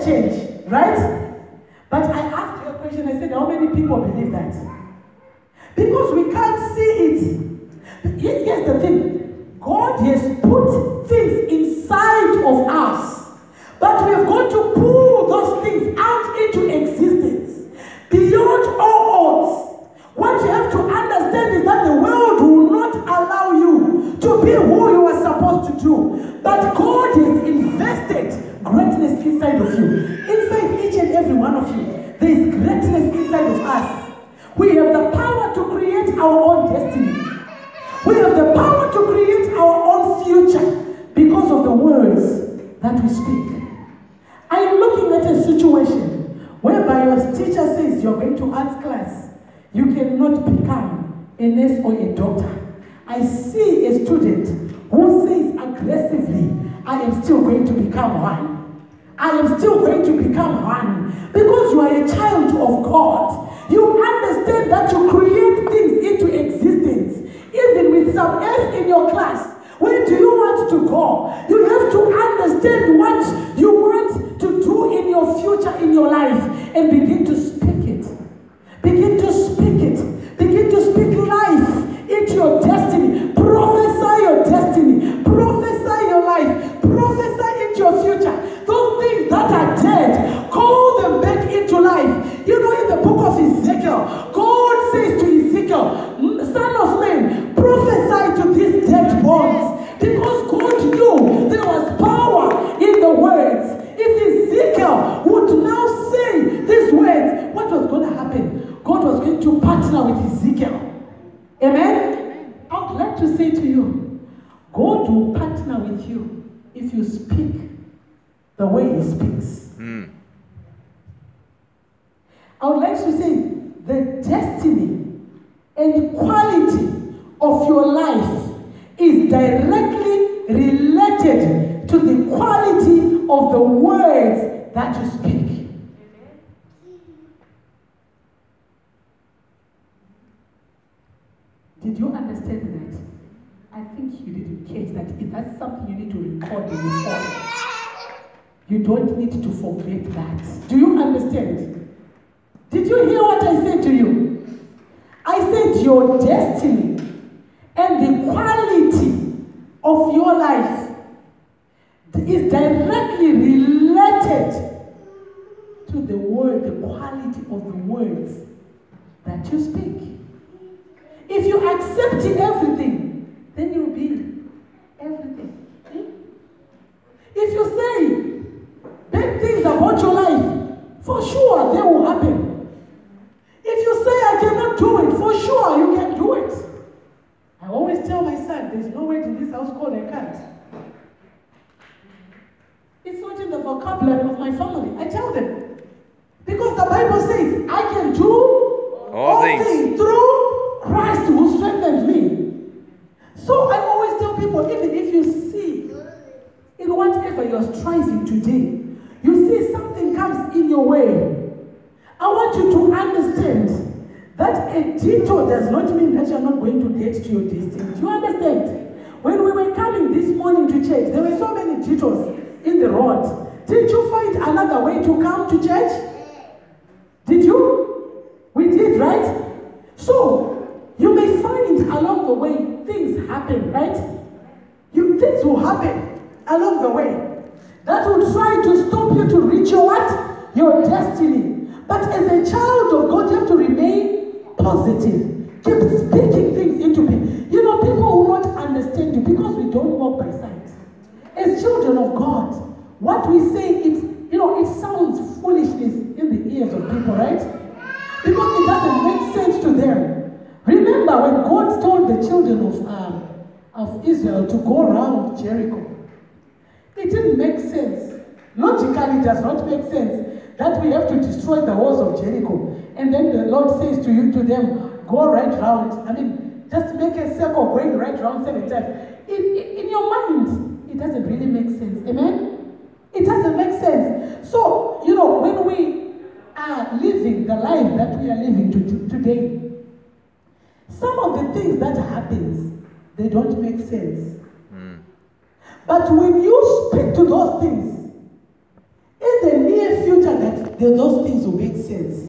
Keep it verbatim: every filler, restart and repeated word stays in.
change, right? But I asked you a question, I said, how many people believe that? Because we can't see it. Here's the thing. God has put things inside of us, but we have got to pull those things out into existence. Beyond all odds, what you have to understand is that the world will not allow you to be who you are supposed to do. But God has invested greatness inside of you. Inside each and every one of you, there is greatness inside of us. We have the power to create our own destiny. We have the power to create our own future because of the words that we speak. I'm looking at a situation whereby your teacher says you're going to arts class. You cannot become a nurse or a doctor. I see a student who says aggressively, I am still going to become one. I am still going to become one. Because you are a child of God. You understand that you create things into existence. Even with some S in your class, where do you want to go? You have to understand what you want to do in your future, in your life, and begin to speak it. Begin to speak it. Begin to speak life into your destiny. Prophesy your destiny. Prophesy your life. Prophesy into your future. Those things that are dead, call them back into life. You know, in the book of Ezekiel, God says to Ezekiel, son of man, prophesy to these dead bones. Because God knew there was power in the words. If Ezekiel would now say these words, what was going to happen? God was going to partner with Ezekiel. Amen? I would like to say to you, God will partner with you if you speak the way He speaks. Mm. I would like to say the destiny and quality of your life is directly related to the quality of the words that you speak. Did you understand that? I think you didn't catch that. If that's something you need to record in your phone. You don't need to forget that. Do you understand? Did you hear what I said to you? I said your destiny and the quality of your life is directly related to the word, the quality of the words that you speak. If you accept everything, then you'll be everything. If you say bad things about your life, for sure they will happen. If you say I cannot do it, for sure you can do it. I always tell my son, there's no word in this house called I can't. It's not in the vocabulary of my family. I tell them. Because the Bible says, I can do all, all things. things through Christ who strengthens me. So I always tell people, even if you see in whatever you're striving today, you see something comes in your way, I want you to understand that a detour does not mean that you're not going to get to your destiny. Do you understand? When we were coming this morning to church, there were so many detours in the road. Did you find another way to come to church? Did you? We did, right? So, you may find along the way things happen, right? You, things will happen along the way that will try to stop you to reach your what? Your destiny. But as a child of God, you have to remain positive. Keep speaking things into people. You know, people will not understand you because we don't walk by sight. As children of God, what we say, it, you know, it sounds foolishness in the ears of people, right? Because it doesn't make sense to them. Remember when God told the children of, um, of Israel to go around Jericho, it didn't make sense. Logically, it does not make sense that we have to destroy the walls of Jericho. And then the Lord says to you, to them, go right round. I mean, just make a circle going right round seven times. In, in, in your mind, it doesn't really make sense. Amen? It doesn't make sense. So, you know, when we are living the life that we are living to, to, today, some of the things that happens, they don't make sense. Mm. But when you speak to those things, in the near those things will make sense.